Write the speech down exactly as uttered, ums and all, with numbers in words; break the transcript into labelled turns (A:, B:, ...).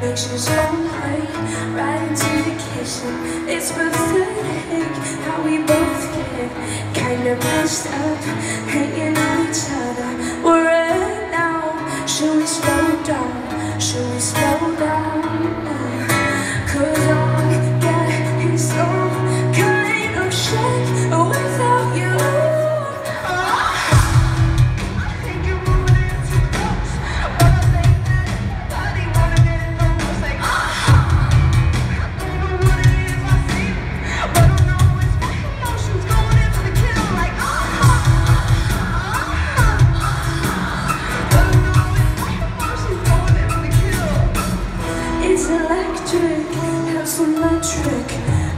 A: pictures all night, right into the kitchen. It's pathetic how we both get kinda messed up, hanging on each other. We're right now. Should we slow down? Should we slow down? Cause I get some kind of shake without you. It's electric, house electric.